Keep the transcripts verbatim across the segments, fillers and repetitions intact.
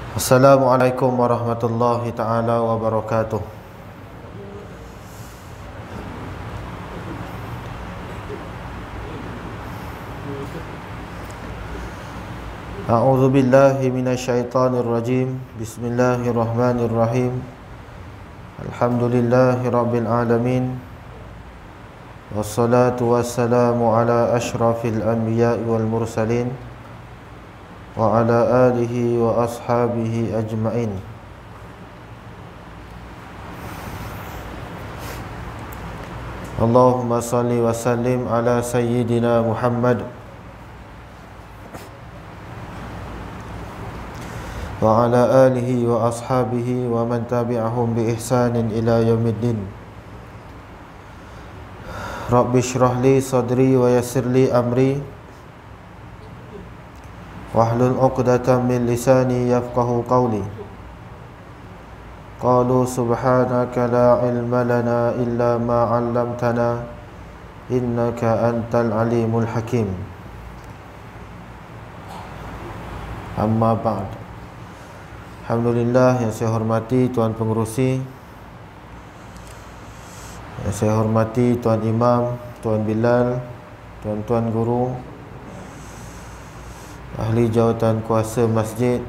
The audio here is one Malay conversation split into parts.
Assalamualaikum warahmatullahi taala wabarakatuh. A'udzu billahi minasyaitonir rajim. Bismillahirrahmanirrahim. Alhamdulillahi rabbil alamin. Wassalatu wassalamu ala asyrafil anbiya'i wal mursalin wa ala alihi wa ashabihi ajma'in. Allahumma salli wa sallim ala sayyidina Muhammad wa ala alihi wa ashabihi wa man tabi'ahum bi ihsanin ila yaumiddin. Rabbi shrah li sadri wa yassir li amri wahlul 'uqdatam min lisani yafqahu qawli. Qalu subhanaka la ilma lana illa ma 'allamtana innaka antal alimul hakim. Amma ba'd. Alhamdulillah, yang saya hormati Tuan Pengerusi, yang saya hormati Tuan Imam, Tuan Bilal, Tuan-tuan guru, ahli jawatan kuasa masjid,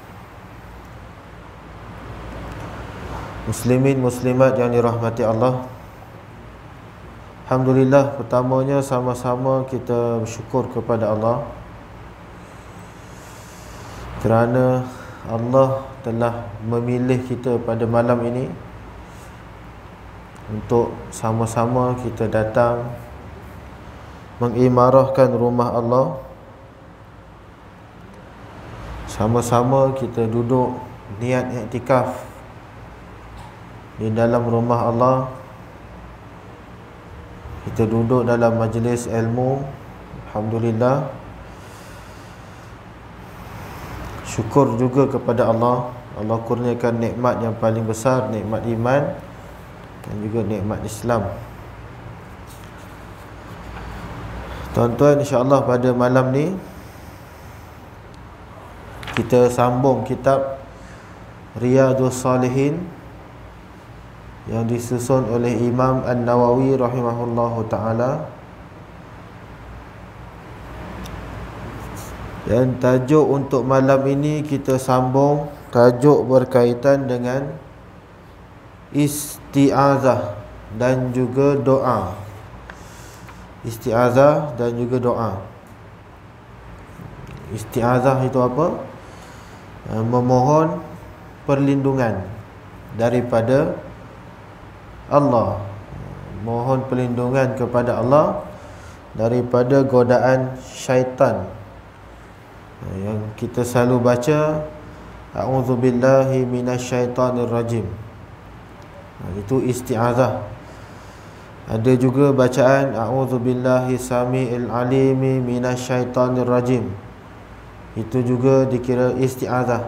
muslimin muslimat yang dirahmati Allah. Alhamdulillah, pertamanya sama-sama kita bersyukur kepada Allah kerana Allah telah memilih kita pada malam ini untuk sama-sama kita datang mengimarahkan rumah Allah. Sama-sama kita duduk niat iktikaf di dalam rumah Allah. Kita duduk dalam majlis ilmu. Alhamdulillah. Syukur juga kepada Allah. Allah kurniakan nikmat yang paling besar, nikmat iman dan juga nikmat Islam. Tuan-tuan, insya-Allah pada malam ni kita sambung kitab Riyadhus Salihin yang disusun oleh Imam An-Nawawi rahimahullahu ta'ala. Dan tajuk untuk malam ini kita sambung, tajuk berkaitan dengan isti'azah dan juga doa. Isti'azah dan juga doa. Isti'azah itu apa? Memohon perlindungan daripada Allah. Mohon perlindungan kepada Allah daripada godaan syaitan. Yang kita selalu baca, a'udzubillahi minasyaitonir rajim. Itu isti'azah. Ada juga bacaan a'udzubillahi samiil alimi minasyaitonir rajim. Itu juga dikira isti'azah.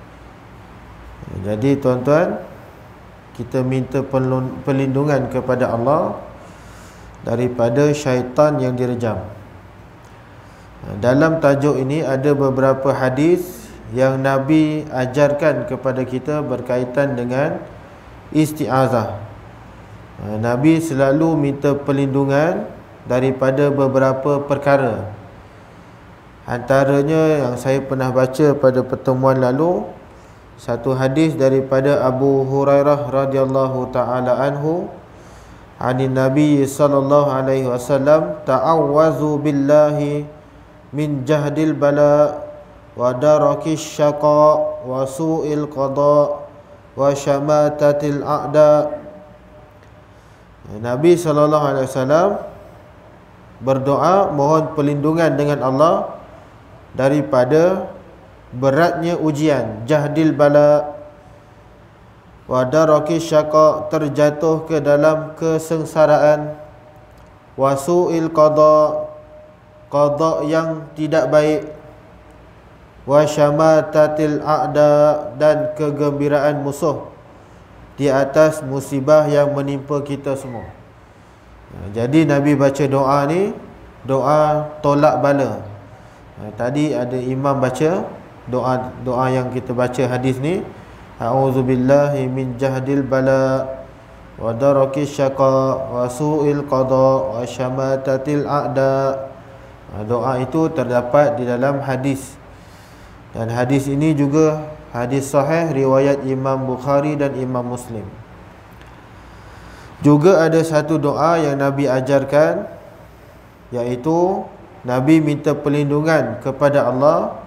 Jadi tuan-tuan, kita minta perlindungan kepada Allah daripada syaitan yang direjam. Dalam tajuk ini ada beberapa hadis yang Nabi ajarkan kepada kita berkaitan dengan isti'azah. Nabi selalu minta perlindungan daripada beberapa perkara. Antaranya yang saya pernah baca pada pertemuan lalu, satu hadis daripada Abu Hurairah radhiyallahu taala anhu, anin Nabi sallallahu alaihi wasallam, ta'awwazu billahi min jahdil bala wa darakis syaqa wa su'il qada wa syamatatil a'da. Nabi sallallahu alaihi wasallam berdoa mohon perlindungan dengan Allah daripada beratnya ujian, jahdil bala, wa darakis syaqa, terjatuh ke dalam kesengsaraan, wa su'il qada, qada yang tidak baik, wa syamatatil a'da, dan kegembiraan musuh di atas musibah yang menimpa kita semua. Jadi Nabi baca doa ni, doa tolak bala. Tadi ada imam baca, doa doa yang kita baca hadis ni, a'udzubillahi min jahdil bala wa darakis syaqa wa su'il qada wa syamatatil a'da. Doa itu terdapat di dalam hadis, dan hadis ini juga hadis sahih riwayat Imam Bukhari dan Imam Muslim. Juga ada satu doa yang Nabi ajarkan, iaitu Nabi minta perlindungan kepada Allah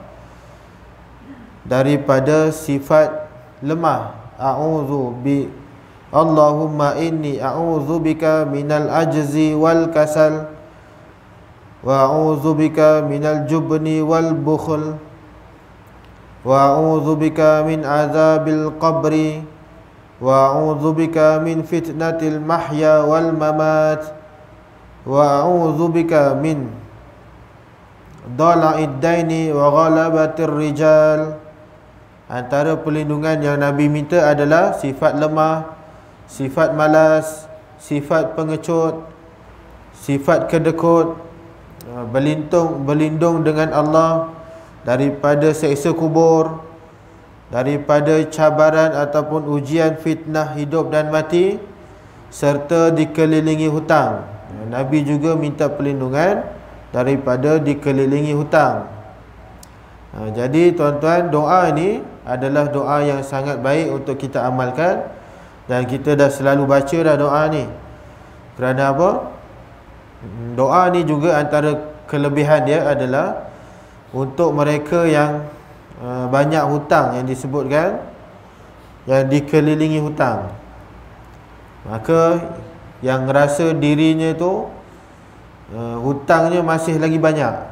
daripada sifat lemah. A'udzu bi Allahumma inni a'udzu bika minal ajzi wal kasal wa a'udzu bika minal jubni wal bukhl wa a'udzu bika min azabil qabri wa a'udzu bika min fitnatil mahya wal mamat wa a'udzu bika min dhala'id daini wa ghalabatir rijal. Antara perlindungan yang Nabi minta adalah sifat lemah, sifat malas, sifat pengecut, sifat kedekut, berlindung berlindung dengan Allah daripada seksa kubur, daripada cabaran ataupun ujian fitnah hidup dan mati, serta dikelilingi hutang. Nabi juga minta perlindungan daripada dikelilingi hutang. Ha, jadi tuan-tuan, doa ini adalah doa yang sangat baik untuk kita amalkan, dan kita dah selalu baca dah doa ni. Kerana apa? Doa ni juga antara kelebihan dia adalah untuk mereka yang uh, banyak hutang, yang disebutkan yang dikelilingi hutang. Maka yang rasa dirinya tu uh, hutangnya masih lagi banyak,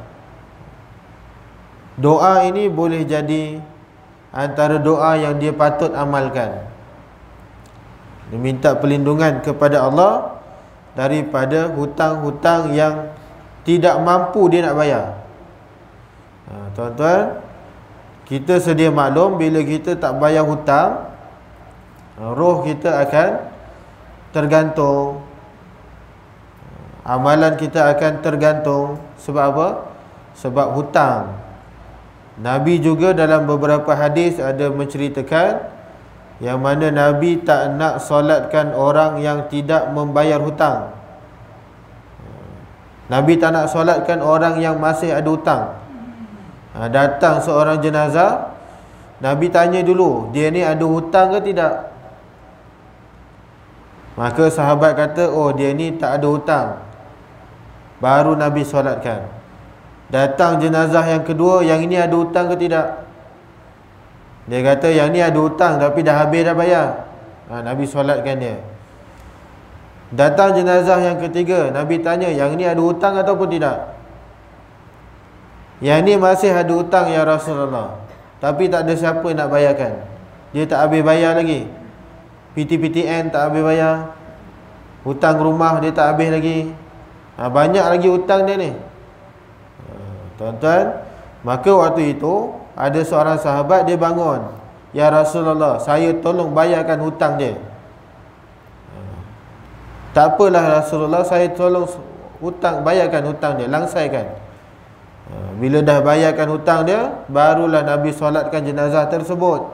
doa ini boleh jadi antara doa yang dia patut amalkan. Dia minta perlindungan kepada Allah daripada hutang-hutang yang tidak mampu dia nak bayar. Ha, tuan-tuan, kita sedia maklum, bila kita tak bayar hutang, roh kita akan tergantung, amalan kita akan tergantung. Sebab apa? Sebab hutang. Nabi juga dalam beberapa hadis ada menceritakan yang mana Nabi tak nak solatkan orang yang tidak membayar hutang. Nabi tak nak solatkan orang yang masih ada hutang. Ha, datang seorang jenazah, Nabi tanya dulu, dia ni ada hutang ke tidak? Maka sahabat kata, oh dia ni tak ada hutang. Baru Nabi solatkan. Datang jenazah yang kedua, yang ini ada hutang ke tidak? Dia kata yang ni ada hutang tapi dah habis dah bayar. Ha, Nabi solatkan dia. Datang jenazah yang ketiga, Nabi tanya yang ni ada hutang ataupun tidak? Yang ni masih ada hutang ya Rasulullah, tapi tak ada siapa nak bayarkan. Dia tak habis bayar lagi. P T P T N tak habis bayar. Hutang rumah dia tak habis lagi. Ha, banyak lagi hutang dia ni. Tuan-tuan, maka waktu itu ada seorang sahabat, dia bangun, ya Rasulullah, saya tolong bayarkan hutang dia. Tak apalah Rasulullah, saya tolong hutang, bayarkan hutang dia, langsaikan. Bila dah bayarkan hutang dia, barulah Nabi solatkan jenazah tersebut.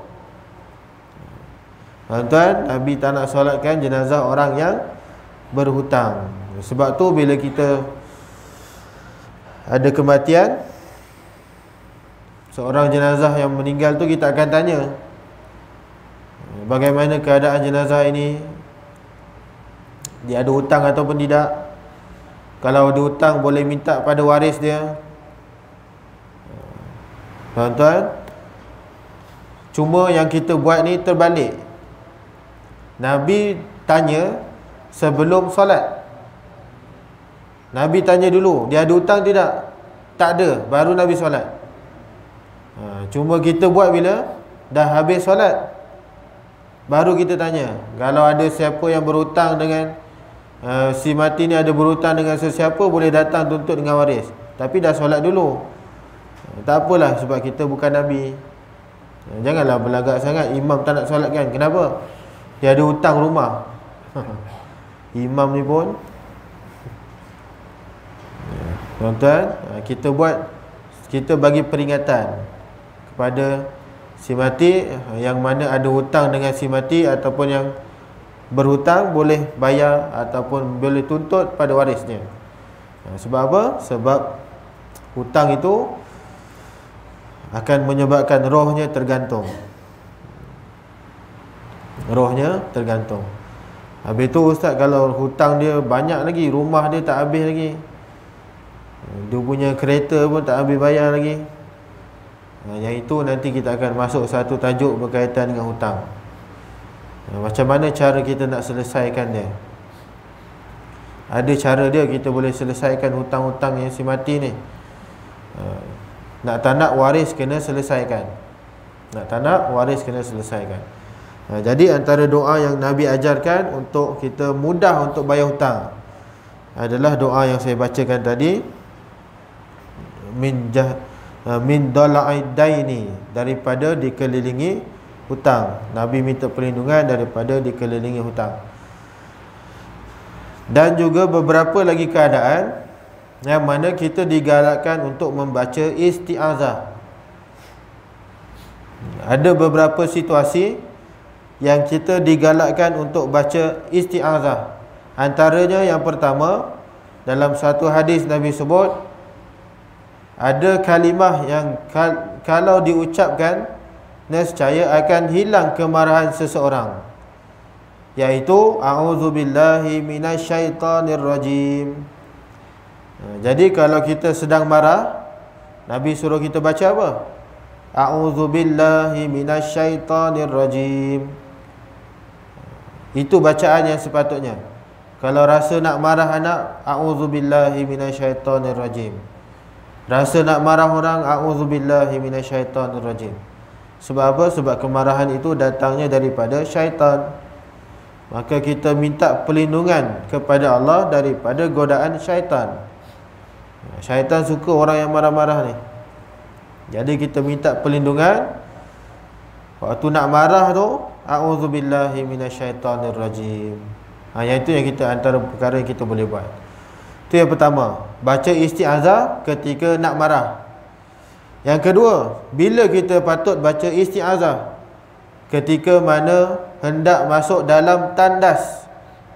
Tuan-tuan, Nabi tak nak solatkan jenazah orang yang berhutang. Sebab tu bila kita ada kematian seorang jenazah yang meninggal tu, kita akan tanya bagaimana keadaan jenazah ini, dia ada hutang ataupun tidak. Kalau ada hutang, boleh minta pada waris dia. Tuan-tuan, cuma yang kita buat ni terbalik. Nabi tanya sebelum solat. Nabi tanya dulu, dia ada hutang tidak? Tak ada, baru Nabi solat. ha, Cuma kita buat bila dah habis solat, baru kita tanya. Kalau ada siapa yang berhutang dengan uh, si mati ni ada berhutang dengan sesiapa, boleh datang tuntut dengan waris. Tapi dah solat dulu. ha, Tak apalah, sebab kita bukan Nabi. ha, Janganlah berlagak sangat. Imam tak nak solatkan, kenapa? Dia ada hutang rumah. Imam ni pun, tuan-tuan, kita buat, kita bagi peringatan kepada si mati, yang mana ada hutang dengan si mati ataupun yang berhutang boleh bayar ataupun boleh tuntut pada warisnya. Sebab apa? Sebab hutang itu akan menyebabkan rohnya tergantung. Rohnya tergantung. Habis tu ustaz, kalau hutang dia banyak lagi, rumah dia tak habis lagi, dia punya kereta pun tak habis bayar lagi, yang itu nanti kita akan masuk satu tajuk berkaitan dengan hutang. Macam mana cara kita nak selesaikan dia? Ada cara dia kita boleh selesaikan hutang-hutang yang si mati ni. Nak tak nak waris kena selesaikan. Nak tak nak waris kena selesaikan. Ha, jadi antara doa yang Nabi ajarkan untuk kita mudah untuk bayar hutang adalah doa yang saya bacakan tadi, min jah, min dala'id daini, daripada dikelilingi hutang. Nabi minta perlindungan daripada dikelilingi hutang. Dan juga beberapa lagi keadaan yang mana kita digalakkan untuk membaca isti'azah. Ada beberapa situasi yang kita digalakkan untuk baca isti'azah. Antaranya yang pertama, dalam satu hadis Nabi sebut, ada kalimah yang kal- kalau diucapkan nescaya akan hilang kemarahan seseorang, iaitu a'udzubillahi minasyaitonirrajim. Jadi kalau kita sedang marah, Nabi suruh kita baca apa? A'udzubillahi minasyaitonirrajim. Itu bacaan yang sepatutnya. Kalau rasa nak marah anak, a'udzubillahi minasyaitonirrajim. Rasa nak marah orang, a'udzubillahi minasyaitonirrajim. Sebab apa? Sebab kemarahan itu datangnya daripada syaitan. Maka kita minta perlindungan kepada Allah daripada godaan syaitan. Syaitan suka orang yang marah-marah ni. Jadi kita minta perlindungan. Waktu nak marah tu, a'udzubillahi minasyaitonirrajim. Ha, yang itu yang kita, antara perkara yang kita boleh buat. Itu yang pertama, baca isti'azah ketika nak marah. Yang kedua, bila kita patut baca isti'azah? Ketika mana hendak masuk dalam tandas.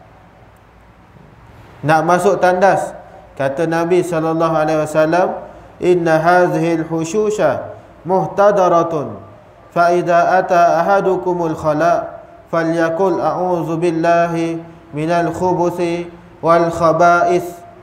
Nak masuk tandas, kata Nabi sallallahu alaihi wasallam, inna hazihil hushusha muhtadaratun, fa idza ata ahadukumul khala falyakul a'udzu billahi minal khubuthi wal khaba'ith.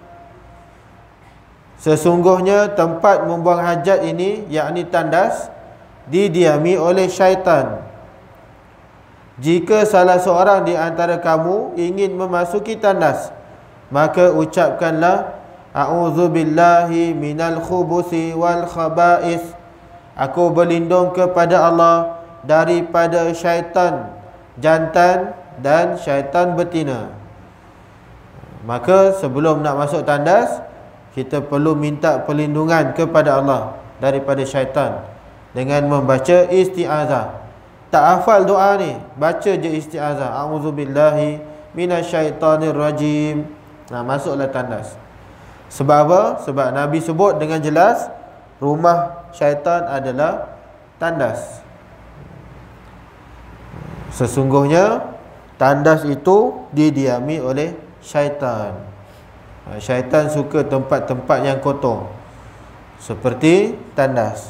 Sesungguhnya tempat membuang hajat ini, yakni tandas, didiami oleh syaitan. Jika salah seorang di antara kamu ingin memasuki tandas, maka ucapkanlah a'udzubillahi minal khubuthi wal khaba'ith. Aku berlindung kepada Allah daripada syaitan jantan dan syaitan betina. Maka sebelum nak masuk tandas, kita perlu minta perlindungan kepada Allah daripada syaitan dengan membaca isti'azah. Tak hafal doa ni, baca je isti'azah, a'udzubillahi minasyaitonirrajim. Nah, masuklah tandas. Sebab apa? Sebab Nabi sebut dengan jelas, rumah syaitan adalah tandas. Sesungguhnya tandas itu didiami oleh syaitan. Syaitan suka tempat-tempat yang kotor, seperti tandas.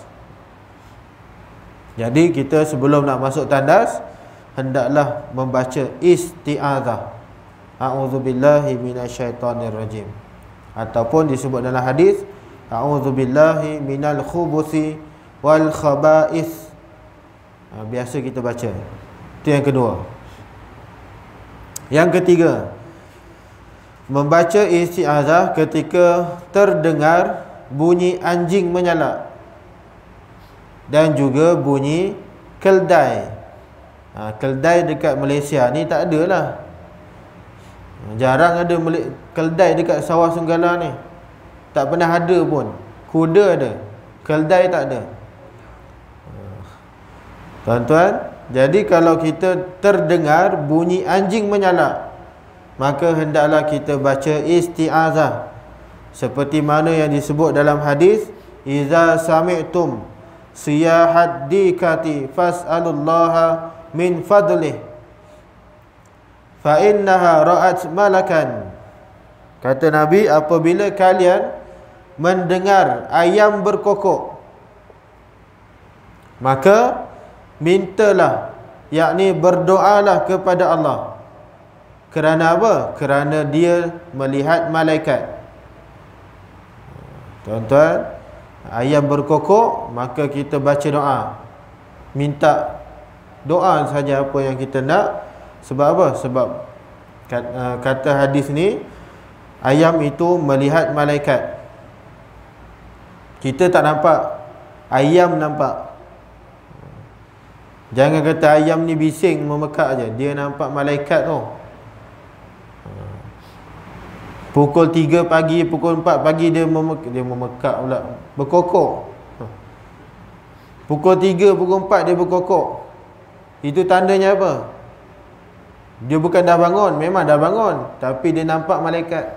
Jadi kita sebelum nak masuk tandas, hendaklah membaca isti'azah, a'udzubillahi minasyaitonirrajim. Ataupun disebut dalam hadis, a'udzubillahi minal khubuthi wal khaba'ith. Ha, biasa kita baca. Itu yang kedua. Yang ketiga, membaca isti'azah ketika terdengar bunyi anjing menyalak dan juga bunyi keldai. Ha, keldai dekat Malaysia ni tak ada lah. Jarang ada keldai dekat sawah Sunggala ni. Tak pernah ada pun. Kuda ada, keldai tak ada. Tuan-tuan, jadi kalau kita terdengar bunyi anjing menyalak, maka hendaklah kita baca isti'azah seperti mana yang disebut dalam hadis, iza sami'tum siyahat dikati fas'alullaha min fadlih fa innaha ra'at malakan. Kata Nabi, apabila kalian mendengar ayam berkokok, maka mintalah, yakni berdoalah kepada Allah. Kerana apa? Kerana dia melihat malaikat. Tuan-tuan, ayam berkokok, maka kita baca doa, minta doa saja apa yang kita nak. Sebab apa? Sebab kata hadis ni, ayam itu melihat malaikat. Kita tak nampak, ayam nampak. Jangan kata ayam ni bising memekak je, dia nampak malaikat tu. Pukul tiga pagi, pukul empat pagi dia memekak, dia memekak pula, berkokok. Pukul tiga, pukul empat dia berkokok. Itu tandanya apa? Dia bukan dah bangun, memang dah bangun, tapi dia nampak malaikat.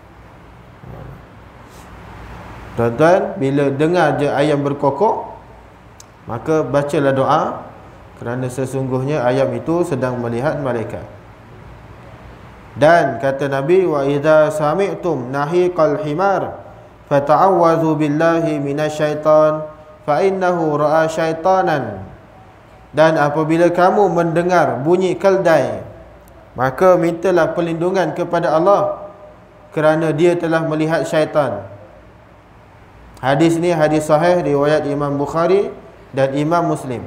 Tuan-tuan, bila dengar je ayam berkokok, maka bacalah doa, kerana sesungguhnya ayam itu sedang melihat malaikat. Dan kata Nabi, wa idza sami'tum nahiqal himar fata'awwazu billahi minasyaitan fa innahu ra'a syaitanan. Dan apabila kamu mendengar bunyi keldai, maka mintalah perlindungan kepada Allah, kerana dia telah melihat syaitan. Hadis ni hadis sahih riwayat Imam Bukhari dan Imam Muslim.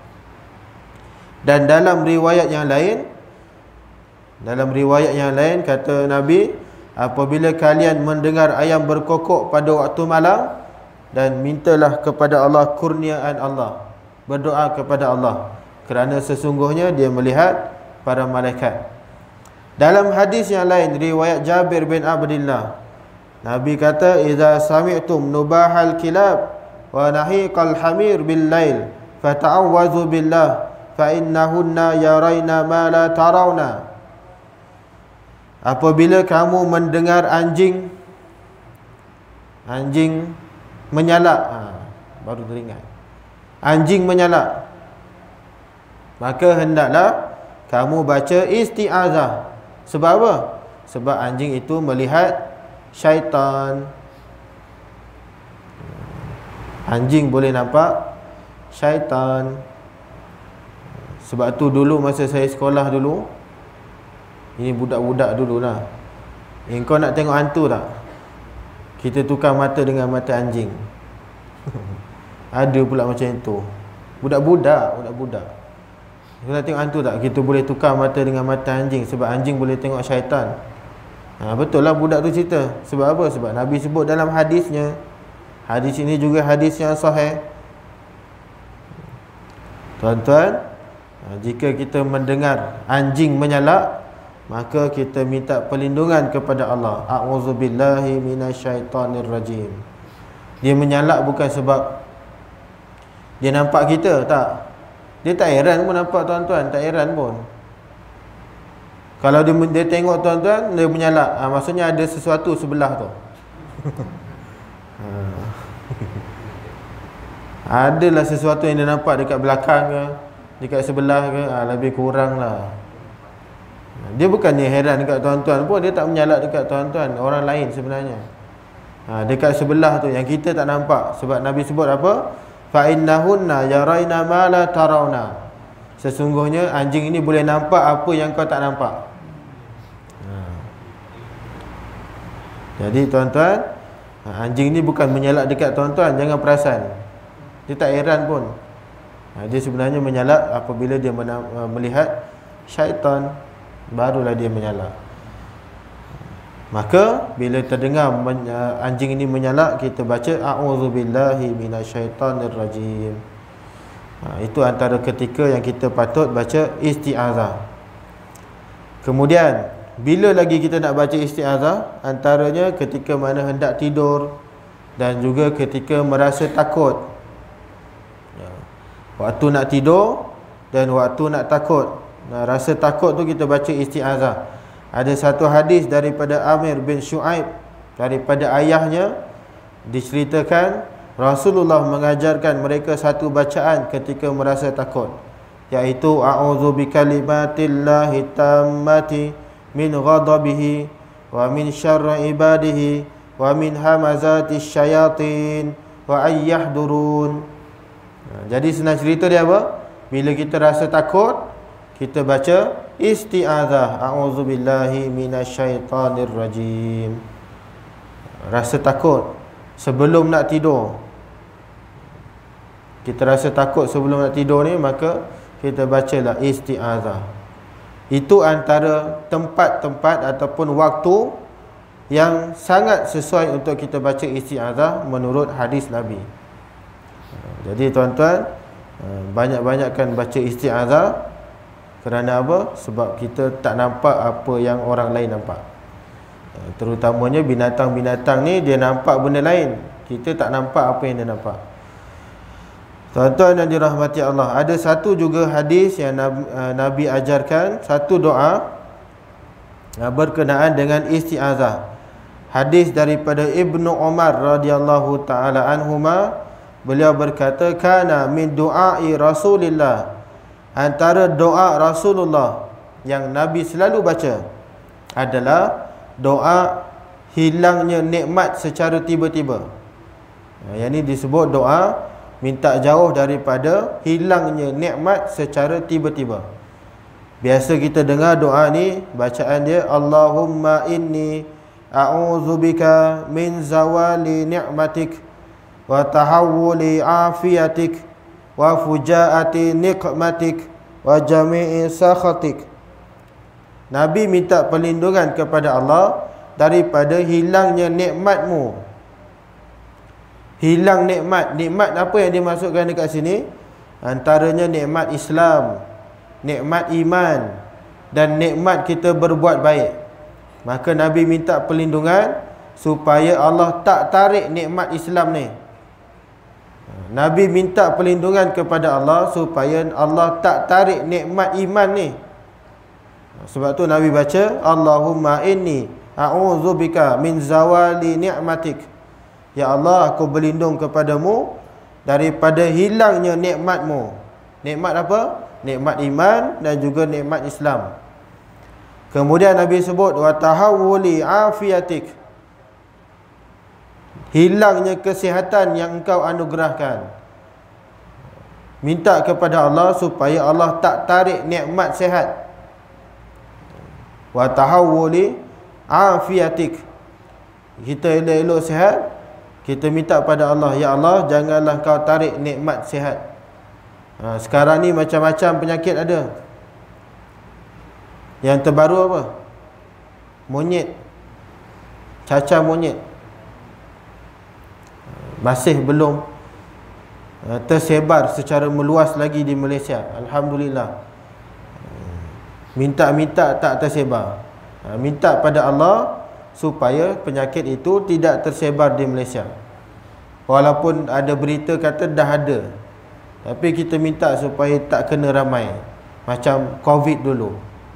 Dan dalam riwayat yang lain, dalam riwayat yang lain kata Nabi, apabila kalian mendengar ayam berkokok pada waktu malam, dan mintalah kepada Allah kurniaan Allah, berdoa kepada Allah, kerana sesungguhnya dia melihat para malaikat. Dalam hadis yang lain riwayat Jabir bin Abdullah, Nabi kata, idza sami'tum nubahal kilab wa nahiqal hamir bil lail fata'awwazu billah fa innahunna yarayna ma la tarawna. Apabila kamu mendengar anjing Anjing menyalak, ha, baru teringat, anjing menyalak, maka hendaklah kamu baca isti'azah. Sebab apa? Sebab anjing itu melihat syaitan. Anjing boleh nampak syaitan. Sebab tu dulu masa saya sekolah dulu, ini budak-budak dulu lah, eh, kau nak tengok hantu tak? Kita tukar mata dengan mata anjing. Ada pula macam itu. Budak-budak, budak-budak. Kau nak tengok hantu tak? Kita boleh tukar mata dengan mata anjing, sebab anjing boleh tengok syaitan. Ha, betul lah budak tu cerita. Sebab apa? Sebab Nabi sebut dalam hadisnya. Hadis ini juga hadis yang sahih. Tuan-tuan, jika kita mendengar anjing menyalak, maka kita minta perlindungan kepada Allah. A'udzubillahi minasyaitonirrajim. Dia menyalak bukan sebab dia nampak kita, tak. Dia tak heran pun nampak tuan-tuan, tak heran pun. Kalau dia, dia tengok tuan-tuan, dia menyalak, ha, maksudnya ada sesuatu sebelah tu. Adalah sesuatu yang dia nampak dekat belakang ke, dekat sebelah ke, ha, lebih kurang lah. Dia bukannya heran dekat tuan-tuan pun, dia tak menyalak dekat tuan-tuan, orang lain sebenarnya. Ha, dekat sebelah tu yang kita tak nampak. Sebab Nabi sebut apa? Fa innahunna yarayna ma la tarawna. Sesungguhnya anjing ini boleh nampak apa yang kau tak nampak. Ha. Jadi tuan-tuan, anjing ini bukan menyalak dekat tuan-tuan, jangan perasan. Dia tak heran pun. Ha, dia sebenarnya menyalak apabila dia melihat syaitan, barulah dia menyalak. Maka bila terdengar anjing ini menyalak, kita baca a'udzubillahi minasyaitonirrajim. Ha, itu antara ketika yang kita patut baca isti'azah. Kemudian bila lagi kita nak baca isti'azah? Antaranya ketika mana hendak tidur, dan juga ketika merasa takut. Ya. Waktu nak tidur dan waktu nak takut, nah, rasa takut tu kita baca isti'azah. Ada satu hadis daripada Amir bin Shu'aib, daripada ayahnya, diceritakan Rasulullah mengajarkan mereka satu bacaan ketika merasa takut, iaitu a'udzu bikalimatillahi tammati min ghadabihi wa min syarri ibadihi wa min hamazati syayatin wa ayyahdurun. Jadi senang cerita dia apa? Bila kita rasa takut, kita baca isti'adzah, a'udzu billahi minasyaitonir rajim. Rasa takut sebelum nak tidur, kita rasa takut sebelum nak tidur ni, maka kita bacalah isti'adzah. Itu antara tempat-tempat ataupun waktu yang sangat sesuai untuk kita baca isti'adzah menurut hadis Nabi. Jadi tuan-tuan, banyak-banyakkan baca isti'adzah. Kerana apa? Sebab kita tak nampak apa yang orang lain nampak. Terutamanya binatang-binatang ni, dia nampak benda lain, kita tak nampak apa yang dia nampak. Tuan-tuan yang dirahmati Allah, ada satu juga hadis yang Nabi, Nabi ajarkan, satu doa berkenaan dengan isti'azah. Hadis daripada Ibnu Umar radhiyallahu taala anhuma, beliau berkata, kana min du'ai Rasulillah, antara doa Rasulullah yang Nabi selalu baca adalah doa hilangnya nikmat secara tiba-tiba. Yang ini disebut doa minta jauh daripada hilangnya nikmat secara tiba-tiba. Biasa kita dengar doa ni, bacaan dia, Allahumma inni a'udzubika min zawali ni'matik wa tahawuli afiyatik wa fujaati nikmatik wa jami'i sakhatik. Nabi minta perlindungan kepada Allah daripada hilangnya nikmatmu. Hilang nikmat. Nikmat apa yang dimasukkan dekat sini? Antaranya nikmat Islam, nikmat iman, dan nikmat kita berbuat baik. Maka Nabi minta perlindungan supaya Allah tak tarik nikmat Islam ni. Nabi minta perlindungan kepada Allah supaya Allah tak tarik nikmat iman ni. Sebab tu Nabi baca, Allahumma inni a'udzubika min zawali ni'matik. Ya Allah, aku berlindung kepadamu daripada hilangnya nikmatmu. Nikmat apa? Nikmat iman dan juga nikmat Islam. Kemudian Nabi sebut wa tahawuli afiyatik, hilangnya kesihatan yang engkau anugerahkan. Minta kepada Allah supaya Allah tak tarik nikmat sihat. Wa tahawuli afiyatik, kita elok-elok sihat, kita minta pada Allah, ya Allah, janganlah kau tarik nikmat sihat. Ha, sekarang ni macam-macam penyakit ada. Yang terbaru apa? Monyet, cacar monyet. Masih belum uh, tersebar secara meluas lagi di Malaysia, alhamdulillah. Minta-minta tak tersebar. uh, Minta pada Allah supaya penyakit itu tidak tersebar di Malaysia. Walaupun ada berita kata dah ada, tapi kita minta supaya tak kena ramai. Macam Covid dulu.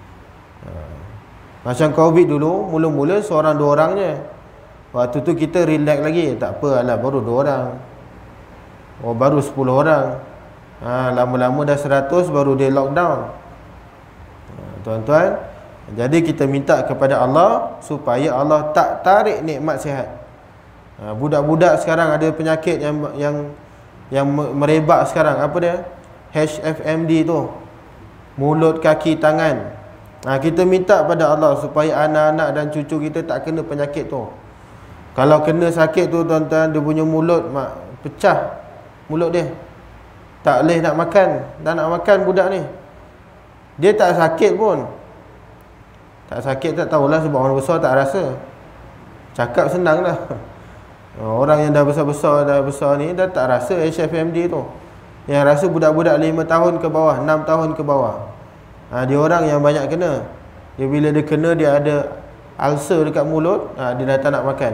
Macam Covid dulu, mula-mula seorang dua orang je. Waktu tu kita relax lagi, tak apa, alah baru dua orang. Oh, baru sepuluh orang. ha, Lama-lama dah seratus, baru dia lockdown. Tuan-tuan, jadi kita minta kepada Allah supaya Allah tak tarik nikmat sihat. Budak-budak sekarang ada penyakit yang yang yang merebak sekarang. Apa dia? H F M D tu, mulut, kaki, tangan. ha, Kita minta pada Allah supaya anak-anak dan cucu kita tak kena penyakit tu. Kalau kena sakit tu, tuan-tuan, dia punya mulut mak, pecah mulut dia, tak boleh nak makan. Tak nak makan budak ni. Dia tak sakit pun, tak sakit tak tahulah, sebab orang besar tak rasa. Cakap senang lah. Orang yang dah besar-besar, dah besar ni, dah tak rasa H F M D tu. Yang rasa budak-budak lima tahun ke bawah, enam tahun ke bawah. ha, Dia orang yang banyak kena. Dia bila dia kena, dia ada ulcer dekat mulut, ha, dia dah tak nak makan.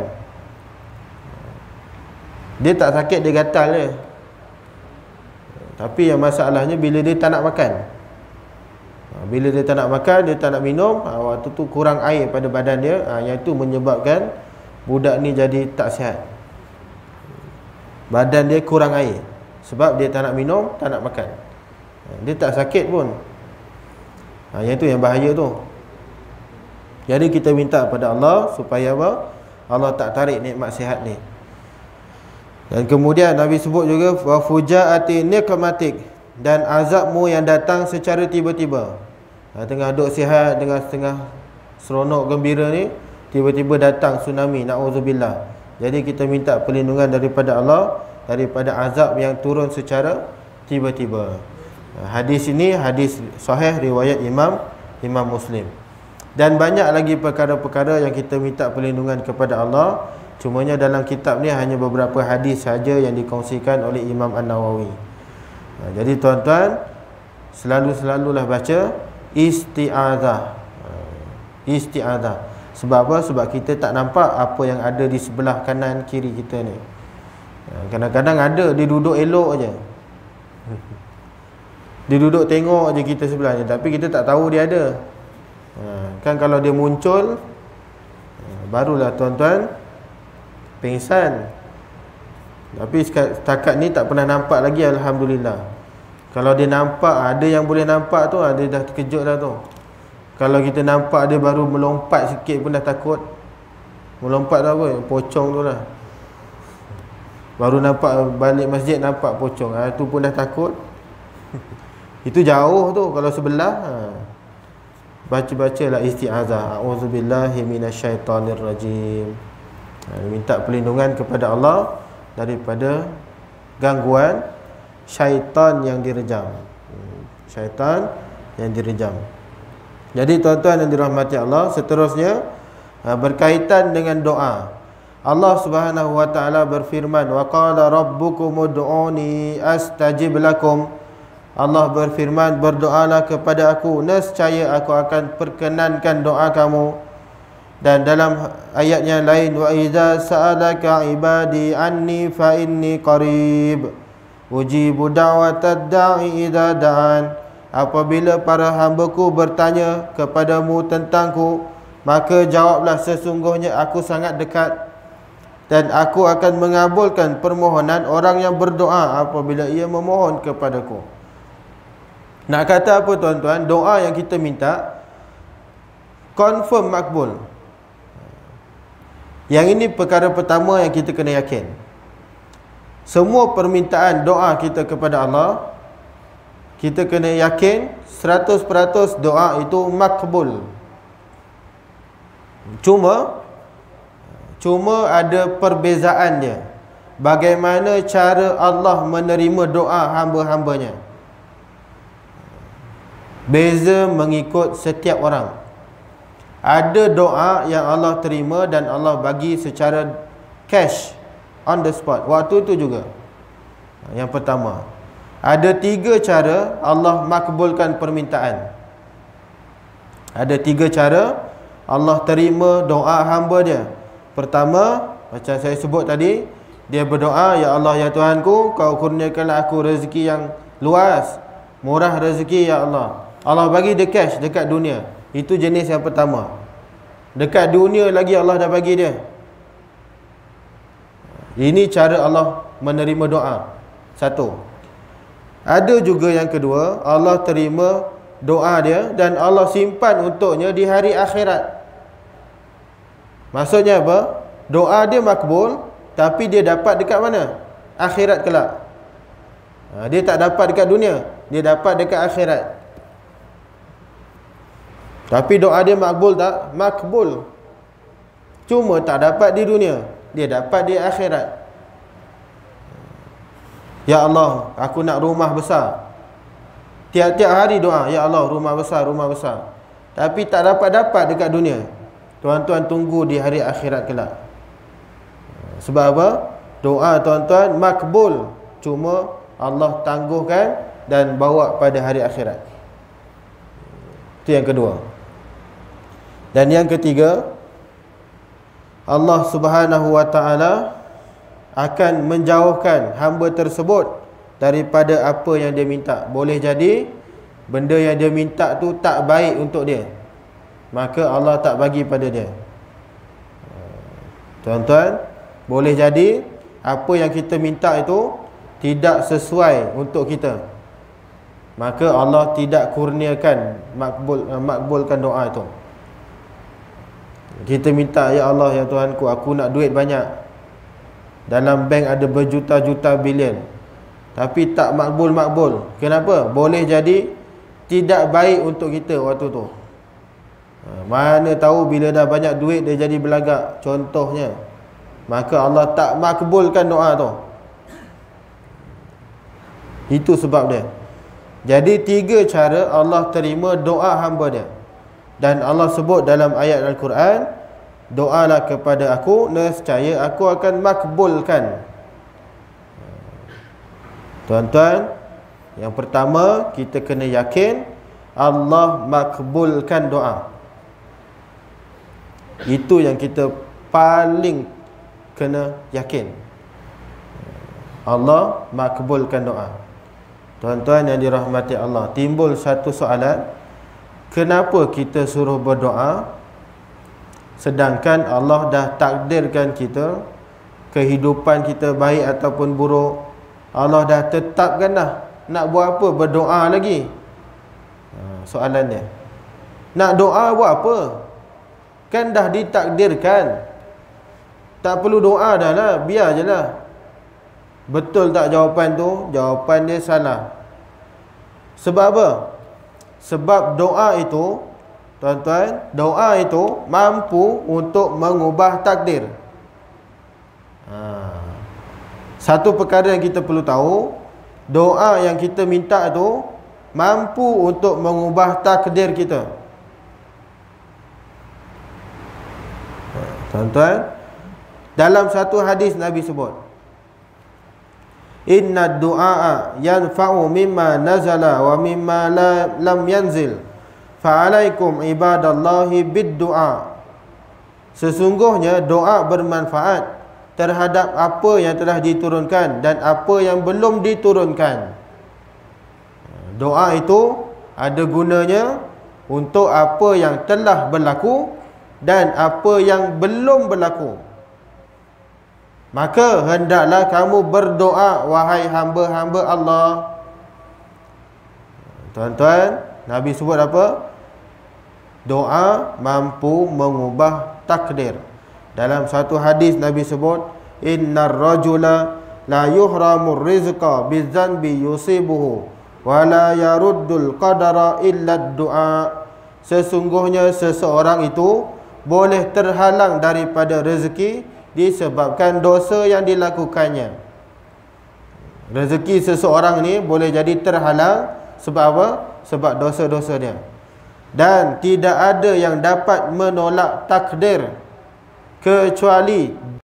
Dia tak sakit, dia gatal je. Tapi yang masalahnya bila dia tak nak makan. Bila dia tak nak makan, dia tak nak minum, ha, waktu tu kurang air pada badan dia, ha, yang itu menyebabkan budak ni jadi tak sihat. badan dia kurang air sebab dia tak nak minum, tak nak makan. Dia tak sakit pun. Ha, yang itu yang bahaya tu. Jadi kita minta pada Allah supaya apa? Allah tak tarik nikmat sihat ni. Dan kemudian Nabi sebut juga wa fujaati niqmatik, dan azabmu yang datang secara tiba-tiba. Ha, tengah duk sihat dengan setengah seronok gembira ni, tiba-tiba datang tsunami, na'udzubillah. Jadi kita minta perlindungan daripada Allah daripada azab yang turun secara tiba-tiba. Hadis ini hadis sahih riwayat Imam Imam Muslim. Dan banyak lagi perkara-perkara yang kita minta perlindungan kepada Allah. Cumanya dalam kitab ni hanya beberapa hadis saja yang dikongsikan oleh Imam An-Nawawi. Jadi tuan-tuan, selalu-selalulah baca isti'adzah. Isti'adzah. Sebab apa? Sebab kita tak nampak apa yang ada di sebelah kanan kiri kita ni. Kadang-kadang ada, dia duduk elok je. Dia duduk tengok je kita sebelah je, tapi kita tak tahu dia ada. Kan kalau dia muncul, barulah tuan-tuan pengsan. Tapi setakat ni tak pernah nampak lagi, alhamdulillah. Kalau dia nampak, ada yang boleh nampak tu, dia dah terkejut dah tu. Kalau kita nampak dia baru melompat sikit pun dah takut. Melompat tu apa? Pocong tu lah. Baru nampak balik masjid nampak pocong, ha, tu pun dah takut. Itu jauh tu. Kalau sebelah, ha, baca-bacalah isti'azah. A'udzubillahi minasyaitonirrajim. Ha, minta perlindungan kepada Allah daripada gangguan syaitan yang direjam. Syaitan yang direjam. Jadi tuan-tuan yang dirahmati Allah, seterusnya berkaitan dengan doa. Allah Subhanahu wa taala berfirman, wa qala rabbukum ud'uni astajib lakum. Allah berfirman, berdoalah kepada aku, nescaya aku akan perkenankan doa kamu. Dan dalam ayat yang lain, wa idza sa'alaka ibadi anni fa inni qarib ujibu da'watad da'i idza da'an. Apabila para hamba-Ku bertanya kepadamu tentangku, maka jawablah, sesungguhnya aku sangat dekat dan aku akan mengabulkan permohonan orang yang berdoa apabila ia memohon kepadaku. Nak kata apa tuan-tuan? Doa yang kita minta confirm makbul. Yang ini perkara pertama yang kita kena yakin. Semua permintaan doa kita kepada Allah, kita kena yakin seratus peratus doa itu makbul. Cuma Cuma ada perbezaan dia. Bagaimana cara Allah menerima doa hamba-hambanya. Beza mengikut setiap orang. Ada doa yang Allah terima dan Allah bagi secara cash, on the spot, waktu itu juga. Yang pertama, ada tiga cara Allah makbulkan permintaan. Ada tiga cara Allah terima doa hamba dia. Pertama, macam saya sebut tadi, dia berdoa, ya Allah, ya Tuhanku, Kau kurniakanlah aku rezeki yang luas, murah rezeki, ya Allah. Allah bagi dia cash dekat dunia. Itu jenis yang pertama. Dekat dunia lagi Allah dah bagi dia. Ini cara Allah menerima doa. Satu. Ada juga yang kedua, Allah terima doa dia dan Allah simpan untuknya di hari akhirat. Maksudnya apa? Doa dia makbul, tapi dia dapat dekat mana? Akhirat kelak. ha, Dia tak dapat dekat dunia, dia dapat dekat akhirat. Tapi doa dia makbul tak? Makbul. Cuma tak dapat di dunia, dia dapat di akhirat. Ya Allah, aku nak rumah besar. Tiap-tiap hari doa, ya Allah, rumah besar, rumah besar. Tapi tak dapat-dapat dekat dunia. Tuan-tuan tunggu di hari akhirat kelak. Sebab apa? Doa tuan-tuan makbul, cuma Allah tangguhkan dan bawa pada hari akhirat. Itu yang kedua. Dan yang ketiga, Allah Subhanahu wa taala akan menjauhkan hamba tersebut daripada apa yang dia minta. Boleh jadi benda yang dia minta tu tak baik untuk dia, maka Allah tak bagi pada dia. Tuan-tuan, boleh jadi apa yang kita minta itu tidak sesuai untuk kita, maka Allah tidak kurniakan makbul makbulkan doa itu. Kita minta, ya Allah, ya Tuhanku, aku nak duit banyak, dalam bank ada berjuta-juta bilion, tapi tak makbul-makbul. Kenapa? Boleh jadi tidak baik untuk kita waktu tu. Mana tahu bila dah banyak duit dia jadi belagak, contohnya, maka Allah tak makbulkan doa tu. Itu sebab dia. Jadi tiga cara Allah terima doa hamba dia. Dan Allah sebut dalam ayat Al-Quran, doalah kepada aku, nescaya aku akan makbulkan. Tuan-tuan, yang pertama kita kena yakin Allah makbulkan doa. Itu yang kita paling kena yakin, Allah makbulkan doa. Tuan-tuan yang dirahmati Allah, timbul satu soalan, kenapa kita suruh berdoa sedangkan Allah dah takdirkan kita, kehidupan kita baik ataupun buruk, Allah dah tetapkan dah. Nak buat apa berdoa lagi? Soalannya, nak doa buat apa? Kan dah ditakdirkan. Tak perlu doa dah lah, biar je lah. Betul tak jawapan tu? Jawapan dia salah. Sebab apa? Sebab doa itu, tuan-tuan, doa itu mampu untuk mengubah takdir. ha. Satu perkara yang kita perlu tahu, doa yang kita minta itu mampu untuk mengubah takdir kita. ha. Tuan-tuan, dalam satu hadis Nabi sebut, inna du'a yanfa'u mimma nazala wa mimma la, lam yanzil, fa'alaikum ibadallahi bid-du'a. Sesungguhnya doa bermanfaat terhadap apa yang telah diturunkan dan apa yang belum diturunkan. Doa itu ada gunanya untuk apa yang telah berlaku dan apa yang belum berlaku. Maka hendaklah kamu berdoa, wahai hamba-hamba Allah. Tuan-tuan, Nabi sebut apa? Doa mampu mengubah takdir. Dalam satu hadis Nabi sebut, innar rajula la yuhramur rizqa bizanbi yusibuhu wa la yaruddul qadara illa du'a. Sesungguhnya seseorang itu boleh terhalang daripada rezeki disebabkan dosa yang dilakukannya. Rezeki seseorang ni boleh jadi terhalang sebab apa? Sebab dosa-dosa dia. Dan tidak ada yang dapat menolak takdir kecuali,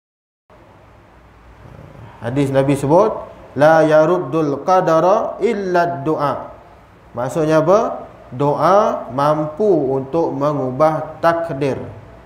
hadis Nabi sebut, la yaruddul qadara illa du'a. Maksudnya apa? Doa mampu untuk mengubah takdir.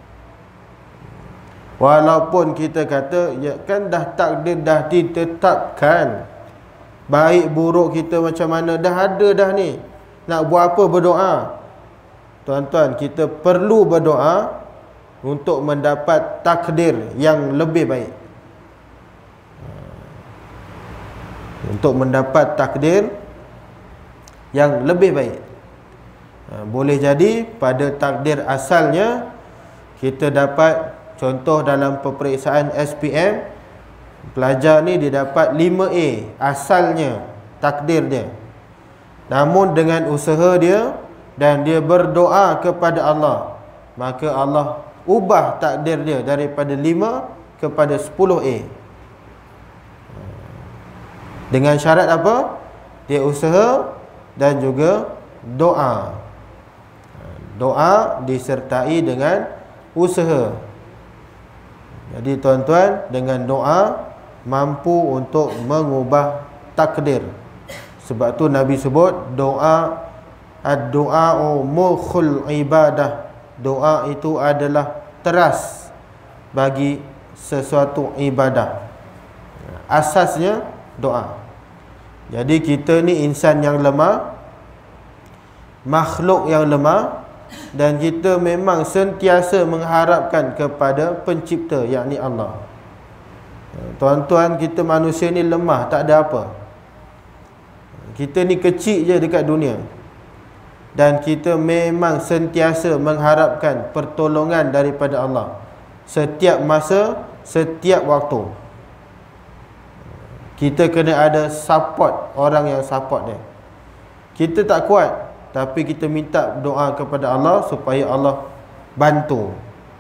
Walaupun kita kata, ya kan dah takdir dah ditetapkan, baik buruk kita macam mana dah ada dah ni, nak buat apa berdoa? Tuan-tuan, kita perlu berdoa untuk mendapat takdir yang lebih baik. Untuk mendapat takdir yang lebih baik. Boleh jadi pada takdir asalnya kita dapat, contoh dalam peperiksaan S P M, pelajar ni dia dapat lima A asalnya takdir dia. Namun dengan usaha dia dan dia berdoa kepada Allah, maka Allah ubah takdir dia daripada lima kepada sepuluh A. Dengan syarat apa? Dia usaha dan juga doa. Doa disertai dengan usaha. Jadi tuan-tuan, dengan doa mampu untuk mengubah takdir. Sebab tu Nabi sebut doa, ad-du'a'u mukhul ibadah. Doa itu adalah teras bagi sesuatu ibadah. Asasnya doa. Jadi kita ni insan yang lemah, makhluk yang lemah, dan kita memang sentiasa mengharapkan kepada pencipta, yakni Allah. Tuan-tuan, kita manusia ni lemah, tak ada apa. Kita ni kecil je dekat dunia. Dan kita memang sentiasa mengharapkan pertolongan daripada Allah setiap masa, setiap waktu. Kita kena ada support, orang yang support dia. Kita tak kuat, tapi kita minta doa kepada Allah supaya Allah bantu.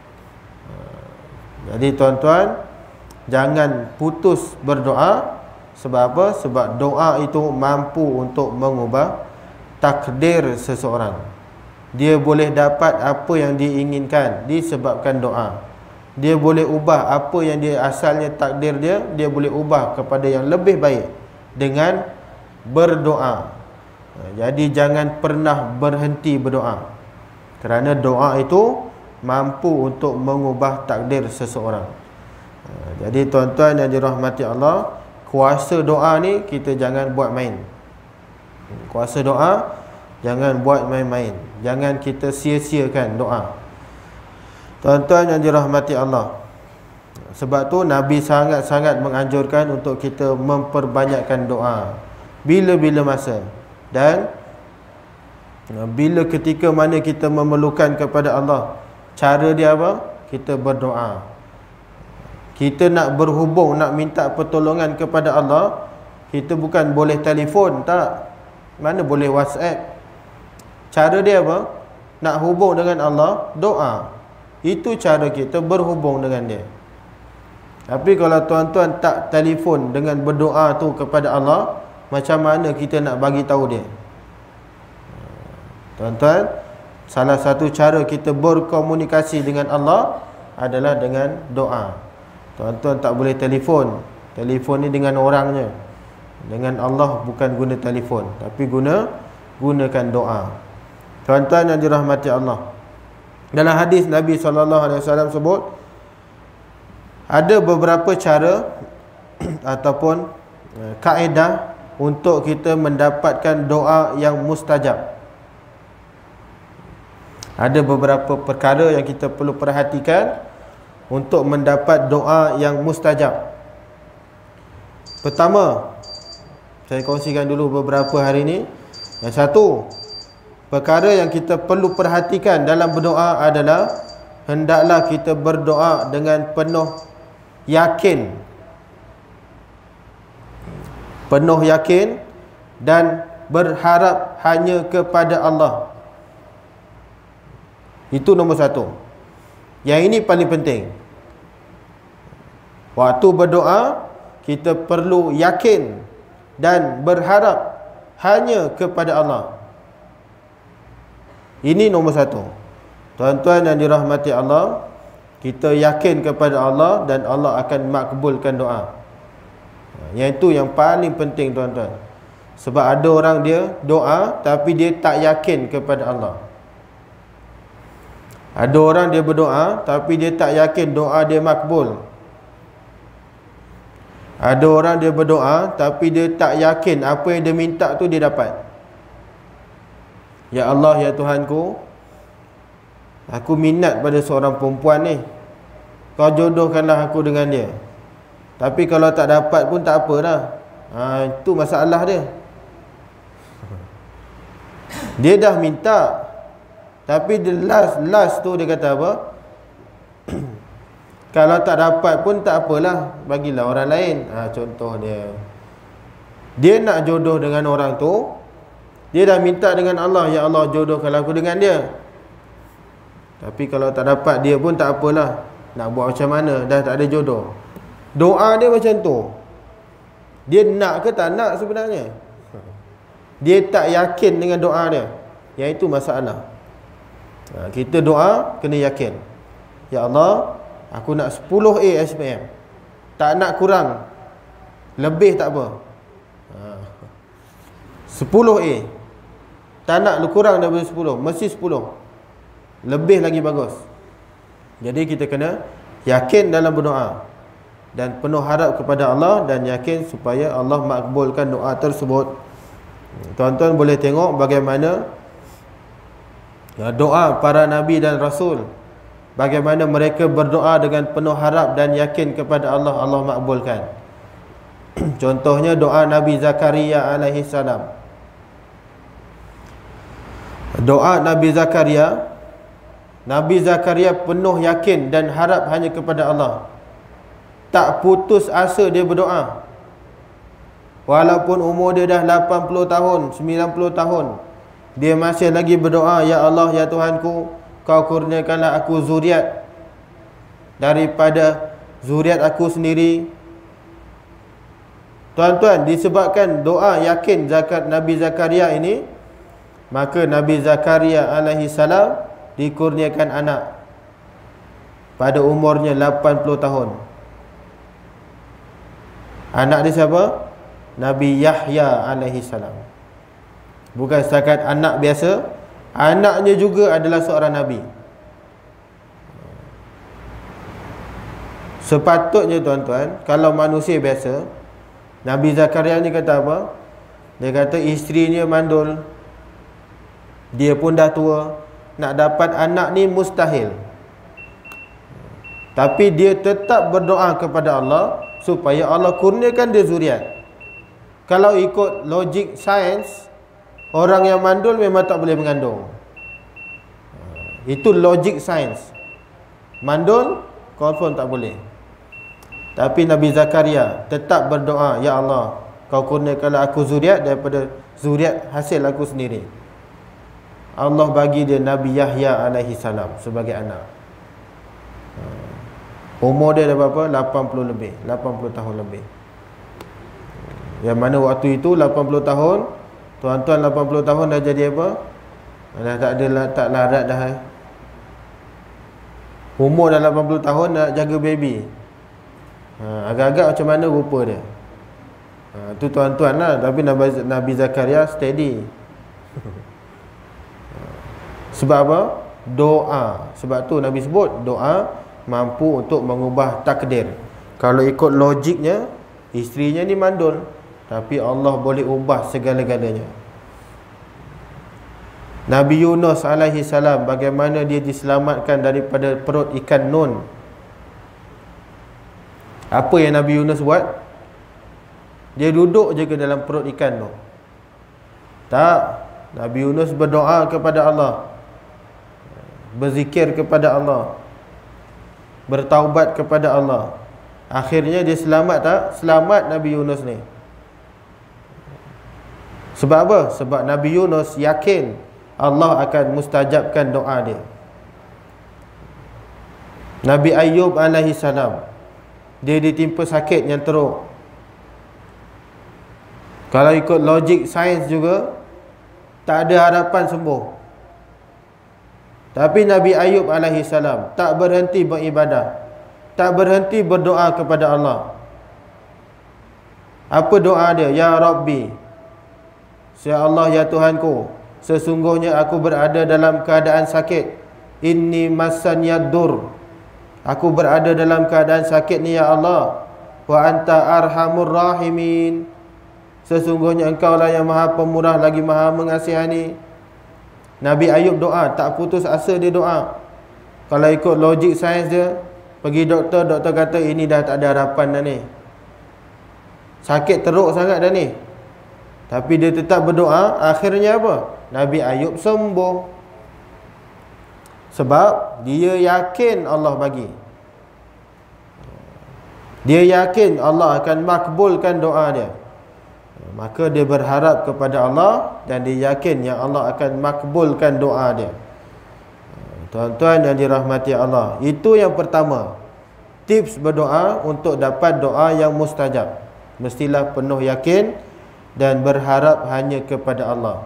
Jadi tuan-tuan, jangan putus berdoa. Sebab apa? Sebab doa itu mampu untuk mengubah takdir seseorang. Dia boleh dapat apa yang diinginkan disebabkan doa. Dia boleh ubah apa yang dia asalnya takdir dia, dia boleh ubah kepada yang lebih baik dengan berdoa. Jadi jangan pernah berhenti berdoa, kerana doa itu mampu untuk mengubah takdir seseorang. Jadi tuan-tuan yang dirahmati Allah, kuasa doa ni kita jangan buat main. Kuasa doa jangan buat main-main. Jangan kita sia-siakan doa. Tuan-tuan yang dirahmati Allah, sebab tu Nabi sangat-sangat menganjurkan untuk kita memperbanyakkan doa bila-bila masa. Dan bila ketika mana kita memerlukan kepada Allah, cara dia apa? Kita berdoa. Kita nak berhubung, nak minta pertolongan kepada Allah, kita bukan boleh telefon, tak. Mana boleh WhatsApp. Cara dia apa? Nak hubung dengan Allah, doa. Itu cara kita berhubung dengan dia. Tapi kalau tuan-tuan tak telefon dengan berdoa tu kepada Allah, macam mana kita nak bagi tahu dia? Tuan-tuan, salah satu cara kita berkomunikasi dengan Allah adalah dengan doa. Tuan-tuan tak boleh telefon. Telefon ni dengan orangnya. Dengan Allah bukan guna telefon, tapi guna gunakan doa. Tuan-tuan yang dirahmati Allah, dalam hadis Nabi sallallahu alaihi wasallam sebut ada beberapa cara ataupun kaedah untuk kita mendapatkan doa yang mustajab. Ada beberapa perkara yang kita perlu perhatikan untuk mendapat doa yang mustajab. Pertama, saya kongsikan dulu beberapa hari ini. Yang satu, perkara yang kita perlu perhatikan dalam berdoa adalah hendaklah kita berdoa dengan penuh yakin. Penuh yakin dan berharap hanya kepada Allah. Itu nombor satu. Yang ini paling penting. Waktu berdoa, kita perlu yakin dan berharap hanya kepada Allah. Ini nombor satu. Tuan-tuan yang dirahmati Allah, kita yakin kepada Allah dan Allah akan makbulkan doa. Yang itu yang paling penting tuan-tuan. Sebab ada orang dia doa tapi dia tak yakin kepada Allah. Ada orang dia berdoa tapi dia tak yakin doa dia makbul. Ada orang dia berdoa tapi dia tak yakin apa yang dia minta tu dia dapat. Ya Allah, ya Tuhanku, aku minat pada seorang perempuan ni, kau jodohkanlah aku dengan dia. Tapi kalau tak dapat pun tak apalah. Ha, itu masalah dia. Dia dah minta, tapi the last last tu dia kata apa? Kalau tak dapat pun tak apalah, bagilah orang lain. Ha, contoh dia, dia nak jodoh dengan orang tu, dia dah minta dengan Allah, ya Allah jodohkanlah aku dengan dia. Tapi kalau tak dapat dia pun tak apalah, nak buat macam mana, dah tak ada jodoh. Doa dia macam tu. Dia nak ke tak nak sebenarnya? Dia tak yakin dengan doa dia. Yang itu masalah. Ha, kita doa kena yakin. Ya Allah, aku nak sepuluh A S P M. Tak nak kurang. Lebih tak apa. Ha. sepuluh A. Tak nak kurang daripada sepuluh. Mesti sepuluh. Lebih lagi bagus. Jadi kita kena yakin dalam berdoa dan penuh harap kepada Allah dan yakin supaya Allah makbulkan doa tersebut. Tuan-tuan boleh tengok bagaimana doa para Nabi dan Rasul, bagaimana mereka berdoa dengan penuh harap dan yakin kepada Allah, Allah makbulkan. Contohnya doa Nabi Zakaria alaihi salam. Doa Nabi Zakaria, Nabi Zakaria penuh yakin dan harap hanya kepada Allah. Tak putus asa dia berdoa. Walaupun umur dia dah lapan puluh tahun, sembilan puluh tahun, dia masih lagi berdoa, ya Allah, ya Tuhanku, Kau kurniakanlah aku zuriat daripada zuriat aku sendiri. Tuan-tuan, disebabkan doa yakin zakat Nabi Zakaria ini, maka Nabi Zakaria alaihi salam dikurniakan anak pada umurnya lapan puluh tahun. Anak dia siapa? Nabi Yahya alaihi salam. Bukan setakat anak biasa, anaknya juga adalah seorang Nabi. Sepatutnya tuan-tuan, kalau manusia biasa, Nabi Zakaria ni kata apa? Dia kata isterinya mandul, dia pun dah tua, nak dapat anak ni mustahil. Tapi dia tetap berdoa kepada Allah supaya Allah kurniakan dia zuriat. Kalau ikut logik sains, orang yang mandul memang tak boleh mengandung. Itu logik sains. Mandul confirm tak boleh. Tapi Nabi Zakaria tetap berdoa, ya Allah, Kau kurniakanlah aku zuriat daripada zuriat hasil aku sendiri. Allah bagi dia Nabi Yahya alaihi salam sebagai anak. Umur dia dah berapa? lapan puluh lebih, lapan puluh tahun lebih. Yang mana waktu itu lapan puluh tahun, tuan-tuan lapan puluh tahun dah jadi apa? Dah tak ada, tak larat dah. Umur dah lapan puluh tahun nak jaga baby. Ha, agak-agak macam mana rupa dia. Ha, tu tuan-tuan lah. Tapi Nabi, Nabi Zakaria steady. Sebab apa? Doa. Sebab tu Nabi sebut doa mampu untuk mengubah takdir. Kalau ikut logiknya, isterinya ni mandul, tapi Allah boleh ubah segala-galanya. Nabi Yunus alaihi salam, bagaimana dia diselamatkan daripada perut ikan Nun. Apa yang Nabi Yunus buat? Dia duduk je ke dalam perut ikan tu? Tak. Nabi Yunus berdoa kepada Allah, berzikir kepada Allah, bertaubat kepada Allah. Akhirnya dia selamat tak? Selamat Nabi Yunus ni. Sebab apa? Sebab Nabi Yunus yakin Allah akan mustajabkan doa dia. Nabi Ayub alaihi salam, dia ditimpa sakit yang teruk. Kalau ikut logik sains juga, tak ada harapan sembuh. Tapi Nabi Ayub alaihi salam tak berhenti beribadah, tak berhenti berdoa kepada Allah. Apa doa dia? Ya Rabbi, ya Allah, ya Tuhanku, sesungguhnya aku berada dalam keadaan sakit. Inni massanyad dur, aku berada dalam keadaan sakit ni ya Allah. Wa anta arhamur rahimin, sesungguhnya engkau lah yang maha pemurah lagi maha mengasihani. Nabi Ayub doa, tak putus asa dia doa. Kalau ikut logik sains dia, pergi doktor, doktor kata ini dah tak ada harapan dah ni, sakit teruk sangat dah ni. Tapi dia tetap berdoa. Akhirnya apa? Nabi Ayub sembuh. Sebab dia yakin Allah bagi. Dia yakin Allah akan makbulkan doa dia. Maka dia berharap kepada Allah dan dia yakin yang Allah akan makbulkan doa dia. Tuan-tuan yang dirahmati Allah, itu yang pertama, tips berdoa untuk dapat doa yang mustajab. Mestilah penuh yakin dan berharap hanya kepada Allah.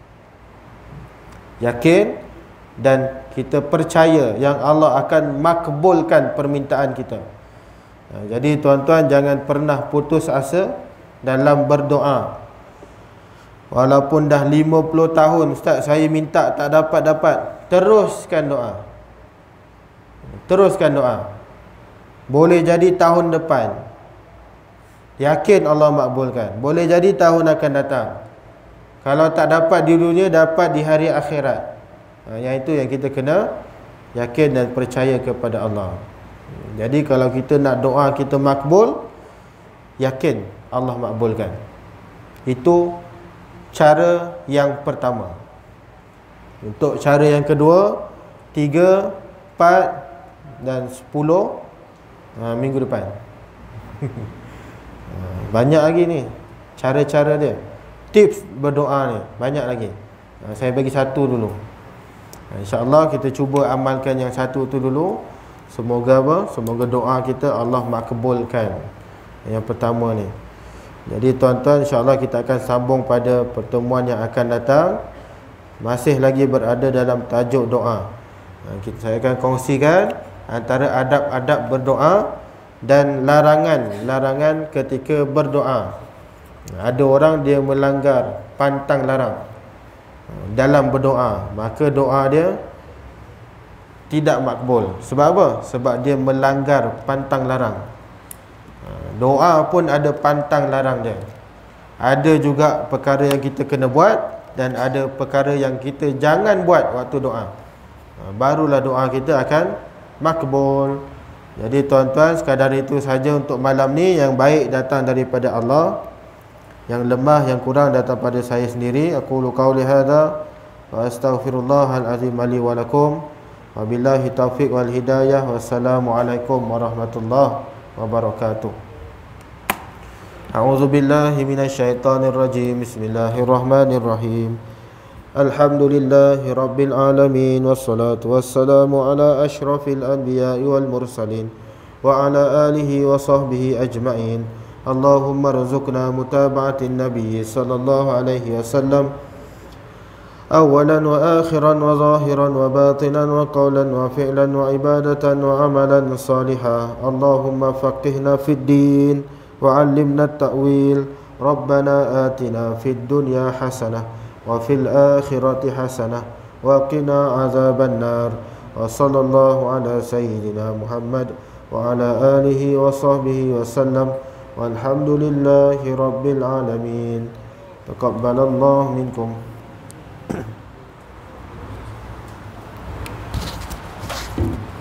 Yakin dan kita percaya yang Allah akan makbulkan permintaan kita. Jadi tuan-tuan jangan pernah putus asa dalam berdoa. Walaupun dah lima puluh tahun, Ustaz saya minta tak dapat-dapat, teruskan doa. Teruskan doa. Boleh jadi tahun depan, yakin Allah makbulkan. Boleh jadi tahun akan datang. Kalau tak dapat di dunia, dapat di hari akhirat. Ha, yang itu yang kita kena yakin dan percaya kepada Allah. Jadi kalau kita nak doa kita makbul, yakin Allah makbulkan. Itu cara yang pertama. Untuk cara yang kedua, tiga, empat dan sepuluh ha, minggu depan. Banyak lagi ni cara-cara dia. Tips berdoa ni banyak lagi. ha, Saya bagi satu dulu. ha, InsyaAllah kita cuba amalkan yang satu tu dulu. Semoga apa? Semoga doa kita Allah makbulkan. Yang pertama ni. Jadi tuan-tuan, insyaAllah kita akan sambung pada pertemuan yang akan datang. Masih lagi berada dalam tajuk doa. ha, kita, Saya akan kongsikan antara adab-adab berdoa dan larangan-larangan ketika berdoa. Ada orang dia melanggar pantang larang dalam berdoa, maka doa dia tidak makbul. Sebab apa? Sebab dia melanggar pantang larang. Doa pun ada pantang larang dia. Ada juga perkara yang kita kena buat dan ada perkara yang kita jangan buat waktu doa. Barulah doa kita akan makbul. Jadi tuan-tuan, sekadar itu saja untuk malam ni. Yang baik datang daripada Allah, yang lemah, yang kurang datang pada saya sendiri. Aqulu qawli hadza wa astaghfirullahal azim li wa lakum. Wabillahi taufiq wal hidayah. Wassalamualaikum warahmatullahi wabarakatuh. A'udzu billahi minasyaitonir rajim. Bismillahirrahmanirrahim. Alhamdulillahi rabbil alamin. Wassalatu wassalamu ala asyrafil anbiya'i wal mursalin wa ala alihi wa sahbihi ajma'in. Allahumma rzuqna mutaba'atin nabiy sallallahu alaihi wasallam awalan wa akhiran wa zahiran wa batinan wa qawlan wa fi'lan wa ibadatan wa amalan salihah. Allahumma faqihna fid din wa 'allimna at-ta'wil. Rabbana atina fid dunya hasanah wa fil akhirati hasanah wa qina azaban nar. Wa sallallahu ala sayyidina Muhammad wa ala alihi wa sahbihi wa sallam. Walhamdulillahi rabbil alamin. Taqabbalallahu minkum.